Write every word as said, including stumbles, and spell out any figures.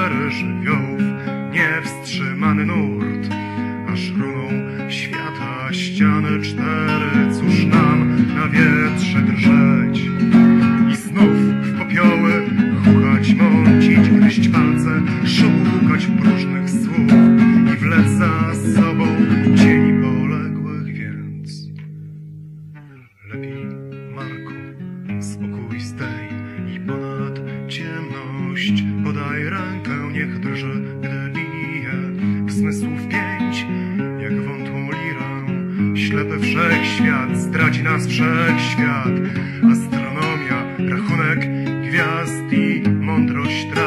cztery żywiołów, niewstrzymany nurt, aż runą świata ściany cztery. Cóż nam na wietrze drżeć i znów w popioły chuchać, mącić, gryźć palce, szukać próżnych słów i wlec za sobą cieni poległych, więc lepiej, Marku, spokój zdej i ponad ciemność podaj rękę, niech drży, gdy bije w zmysłów pięć, jak wątłą lirę. Ślepy wszechświat zdradzi nas wszechświat, astronomia, rachunek gwiazd i mądrość traci.